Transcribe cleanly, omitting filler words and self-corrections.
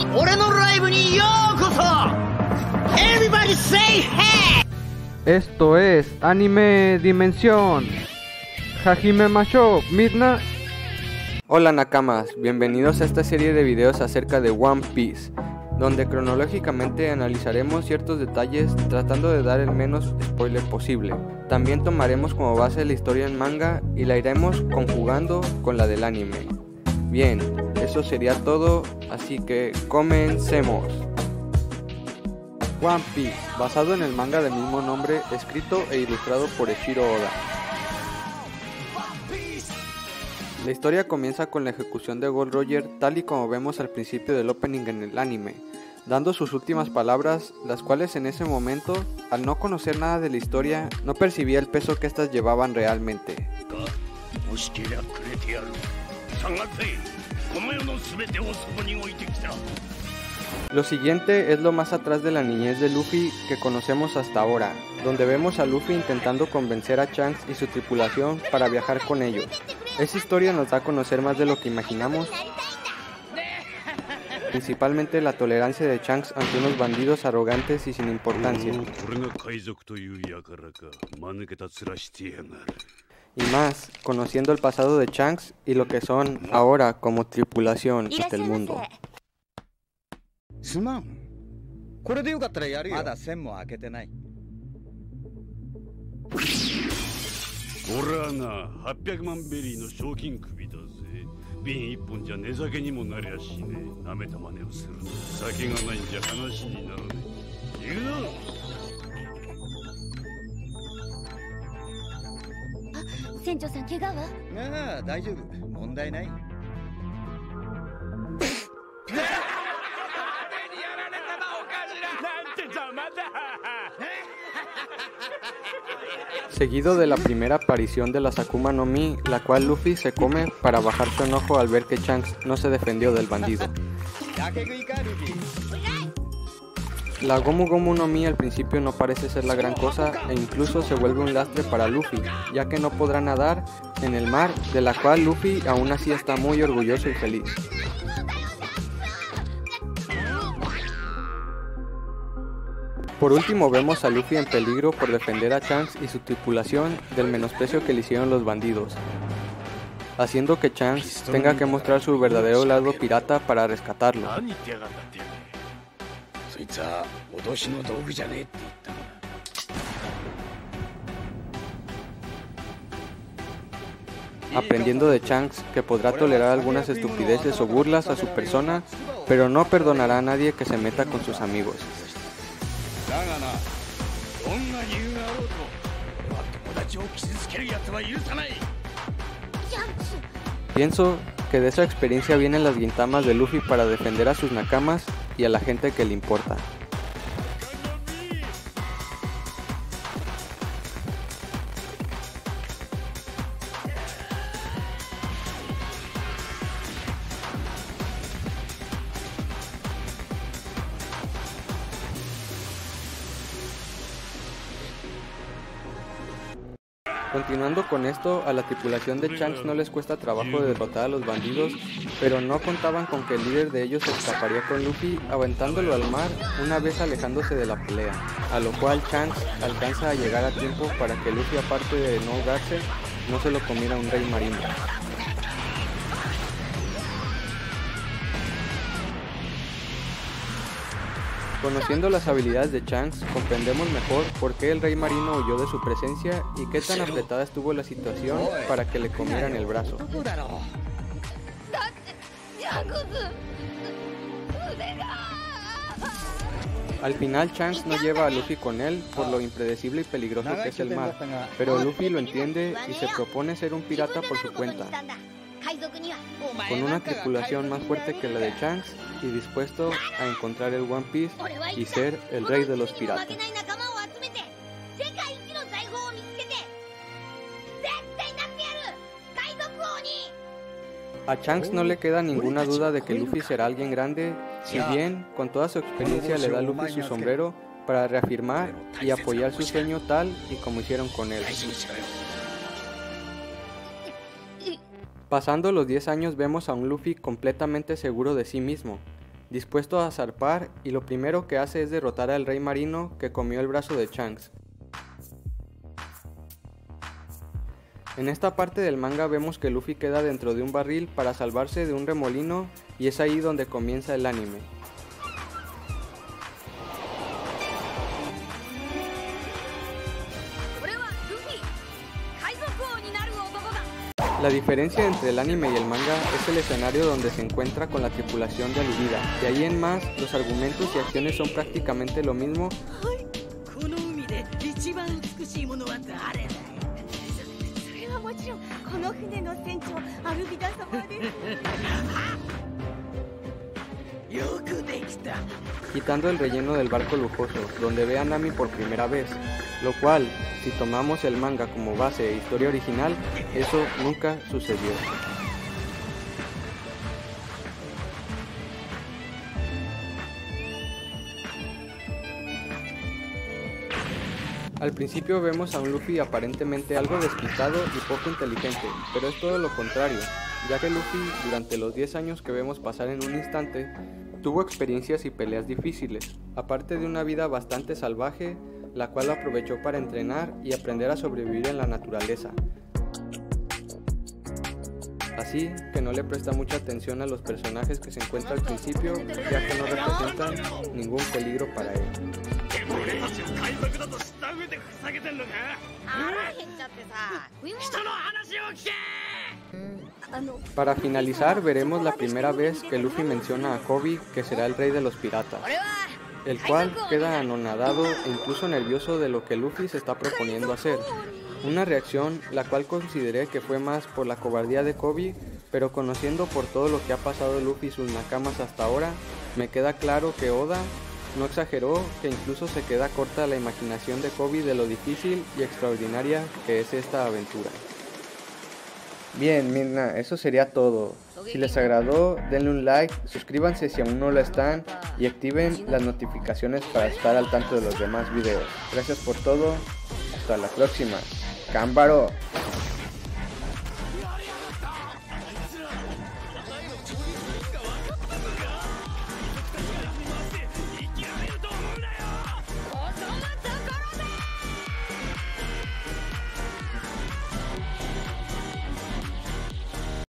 Esto es Anime Dimensión. Hajime Masho, Midna. Hola Nakamas, bienvenidos a esta serie de videos acerca de One Piece, donde cronológicamente analizaremos ciertos detalles tratando de dar el menos spoiler posible. También tomaremos como base la historia en manga y la iremos conjugando con la del anime. Bien, eso sería todo, así que comencemos. One Piece, basado en el manga del mismo nombre, escrito e ilustrado por Eiichiro Oda. La historia comienza con la ejecución de Gold Roger tal y como vemos al principio del opening en el anime, dando sus últimas palabras, las cuales en ese momento, al no conocer nada de la historia, no percibía el peso que éstas llevaban realmente. Lo siguiente es lo más atrás de la niñez de Luffy que conocemos hasta ahora, donde vemos a Luffy intentando convencer a Shanks y su tripulación para viajar con ellos. Esta historia nos da a conocer más de lo que imaginamos, principalmente la tolerancia de Shanks ante unos bandidos arrogantes y sin importancia. Y más, conociendo el pasado de Shanks y lo que son ahora como tripulación ante el mundo. すまん。これでよかったらやるよ。まだ線も開けてない。 俺はな、800万ベリーの賞金首だぜ。瓶一本じゃ値下げにもなりゃしねえ。舐めた真似をする。酒がないんじゃ話にならねえ。行くぞ。 あ、船長さん怪我は？ ああ、大丈夫。問題ない。 Seguido de la primera aparición de la Akuma no Mi, la cual Luffy se come para bajar su enojo al ver que Shanks no se defendió del bandido. La Gomu Gomu no Mi al principio no parece ser la gran cosa e incluso se vuelve un lastre para Luffy, ya que no podrá nadar en el mar, de la cual Luffy aún así está muy orgulloso y feliz. Por último vemos a Luffy en peligro por defender a Shanks y su tripulación del menosprecio que le hicieron los bandidos, haciendo que Shanks tenga que mostrar su verdadero lado pirata para rescatarlo. Aprendiendo de Shanks que podrá tolerar algunas estupideces o burlas a su persona, pero no perdonará a nadie que se meta con sus amigos. Pienso que de esa experiencia vienen las gintamas de Luffy para defender a sus nakamas y a la gente que le importa. Continuando con esto, a la tripulación de Shanks no les cuesta trabajo derrotar a los bandidos, pero no contaban con que el líder de ellos escaparía con Luffy aventándolo al mar una vez alejándose de la pelea, a lo cual Shanks alcanza a llegar a tiempo para que Luffy, aparte de no ahogarse, no se lo comiera un rey marino. Conociendo las habilidades de Shanks, comprendemos mejor por qué el rey marino huyó de su presencia y qué tan apretada estuvo la situación para que le comieran el brazo. Al final Shanks no lleva a Luffy con él por lo impredecible y peligroso que es el mar, pero Luffy lo entiende y se propone ser un pirata por su cuenta, con una tripulación más fuerte que la de Shanks y dispuesto a encontrar el One Piece y ser el rey de los piratas. A Shanks no le queda ninguna duda de que Luffy será alguien grande, si bien con toda su experiencia le da a Luffy su sombrero para reafirmar y apoyar su sueño tal y como hicieron con él. Pasando los 10 años vemos a un Luffy completamente seguro de sí mismo, dispuesto a zarpar, y lo primero que hace es derrotar al rey marino que comió el brazo de Shanks. En esta parte del manga vemos que Luffy queda dentro de un barril para salvarse de un remolino, y es ahí donde comienza el anime. La diferencia entre el anime y el manga es el escenario donde se encuentra con la tripulación de Aludida. De ahí en más, los argumentos y acciones son prácticamente lo mismo. Quitando el relleno del barco lujoso, donde ve a Nami por primera vez, lo cual, si tomamos el manga como base de historia original, eso nunca sucedió. Al principio vemos a un Luffy aparentemente algo despistado y poco inteligente, pero es todo lo contrario, ya que Luffy, durante los 10 años que vemos pasar en un instante, tuvo experiencias y peleas difíciles, aparte de una vida bastante salvaje, la cual aprovechó para entrenar y aprender a sobrevivir en la naturaleza. Así que no le presta mucha atención a los personajes que se encuentran al principio, ya que no representan ningún peligro para él. Para finalizar, veremos la primera vez que Luffy menciona a Koby, que será el rey de los piratas, el cual queda anonadado e incluso nervioso de lo que Luffy se está proponiendo hacer. Una reacción la cual consideré que fue más por la cobardía de Koby, pero conociendo por todo lo que ha pasado Luffy y sus nakamas hasta ahora, me queda claro que Oda no exageró, que incluso se queda corta la imaginación de Koby de lo difícil y extraordinaria que es esta aventura. Bien, Midna, eso sería todo. Si les agradó, denle un like, suscríbanse si aún no lo están y activen las notificaciones para estar al tanto de los demás videos. Gracias por todo, hasta la próxima. ¡Cámbaro!